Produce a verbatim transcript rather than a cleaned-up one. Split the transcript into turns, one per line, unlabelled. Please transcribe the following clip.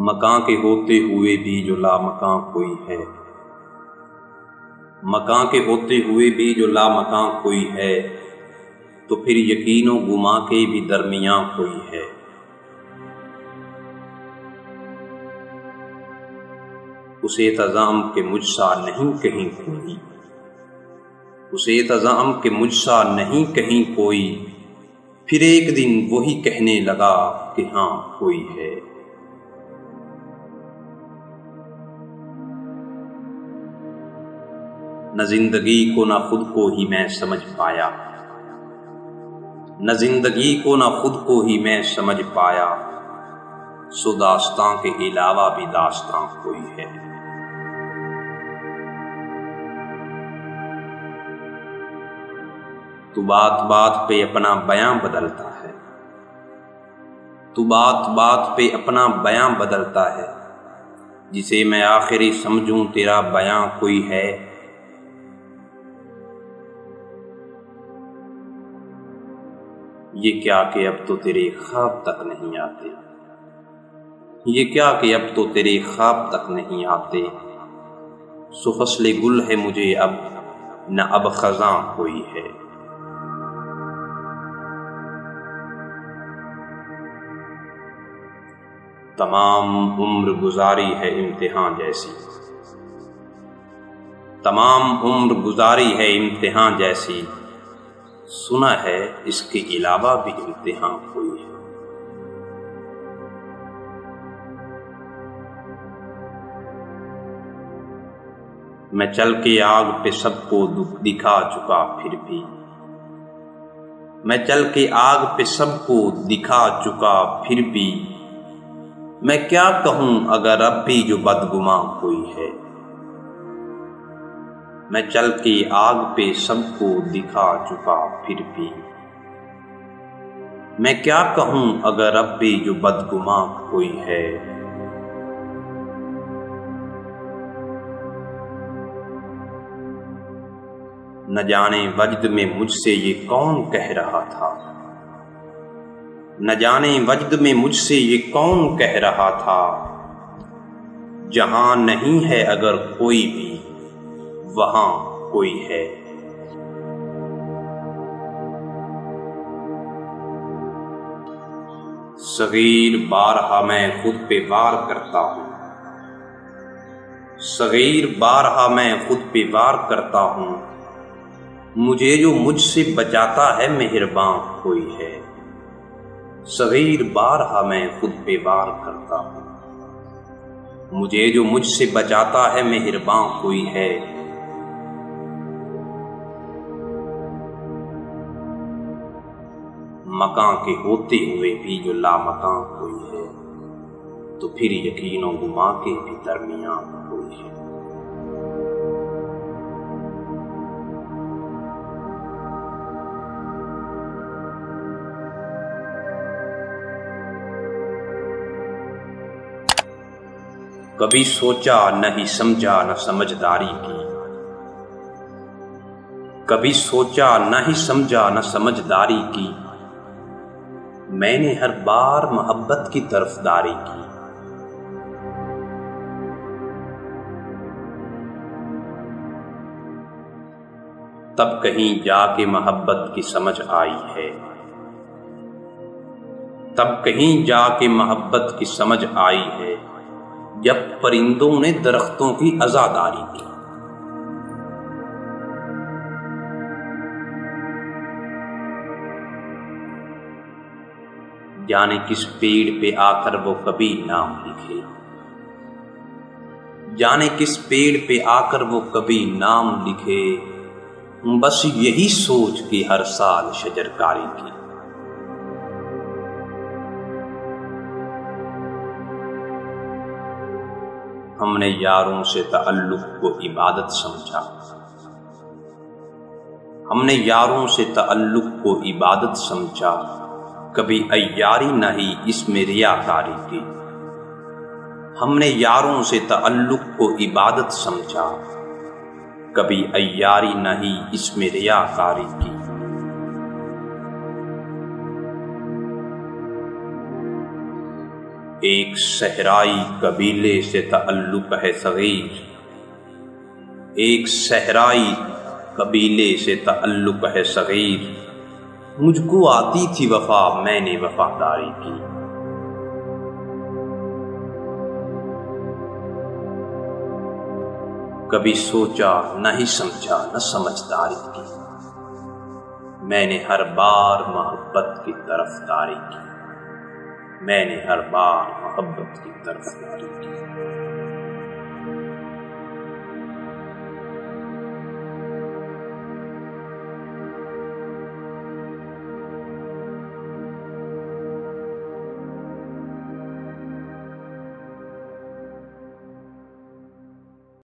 मकां के होते हुए भी जो लामकां कोई है, मकां के होते हुए भी जो लामकां कोई है, तो फिर यकीनो गुमा के भी दरमियां कोई है। उसे तज़ाम के मुझसा नहीं कहीं कोई, उसे तज़ाम के मुझसा नहीं कहीं कोई, फिर एक दिन वही कहने लगा कि हाँ कोई है। न जिंदगी को न खुद को ही मैं समझ पाया, न जिंदगी को न खुद को ही मैं समझ पाया, सो दास्तां के अलावा भी दास्तां कोई है। तू बात बात पे अपना बयां बदलता है, तू बात बात पे अपना बयां बदलता है, जिसे मैं आखिरी समझूं तेरा बयां कोई है। ये क्या कि अब तो तेरे ख्वाब तक नहीं आते, ये क्या कि अब तो तेरे ख्वाब तक नहीं आते, सो फसले गुल है मुझे अब न अब खज़ां कोई है। तमाम उम्र गुजारी है इम्तिहान जैसी, तमाम उम्र गुजारी है इम्तिहान जैसी, सुना है इसके अलावा भी इम्तिहान कोई है। मैं चल के आग पे सबको दिखा चुका फिर भी, मैं चल के आग पे सबको दिखा चुका फिर भी, मैं क्या कहूं अगर अब भी जो बदगुमां कोई है। मैं चल के आग पे सबको दिखा चुका फिर भी, मैं क्या कहूं अगर अब भी जो बदगुमां कोई है। न जाने वजद में मुझसे ये कौन कह रहा था, न जाने वजद में मुझसे ये कौन कह रहा था, जहां नहीं है अगर कोई भी वहां कोई है। सगीर बारहा मैं खुद पे वार करता हूं, सगीर बारहा मैं खुद पे वार करता हूं, मुझे जो मुझसे बचाता है मेहरबां कोई है। सगीर बारहा मैं खुद पे वार करता हूं, मुझे जो मुझसे बचाता है मेहरबां कोई है। मकां के होते हुए भी जो लामकां कोई है, तो फिर यकीनो गुमा के भी दरमियां कोई है। कभी सोचा नहीं समझा न समझदारी की, कभी सोचा नहीं समझा न समझदारी की, मैंने हर बार मोहब्बत की तरफदारी की। तब कहीं जाके मोहब्बत की समझ आई है, तब कहीं जाके मोहब्बत की समझ आई है, जब परिंदों ने दरख्तों की आजादारी की। जाने किस पेड़ पे आकर वो कभी नाम लिखे, जाने किस पेड़ पे आकर वो कभी नाम लिखे, बस यही सोच के हर साल शजरकारी की। हमने यारों से ताल्लुक को इबादत समझा, हमने यारों से ताल्लुक को इबादत समझा, कभी अय्यारी नहीं इसमें रियाकारी की। हमने यारों से ताल्लुक को इबादत समझा, कभी अय्यारी नहीं इसमें रियाकारी की। एक सहराई कबीले से ताल्लुक है सगीर, एक सहराई कबीले से ताल्लुक है सगीर। मुझको आती थी वफा, मैंने वफादारी की। कभी सोचा नहीं समझा न समझदारी की, मैंने हर बार मोहब्बत की तरफदारी की, मैंने हर बार मोहब्बत की तरफदारी की।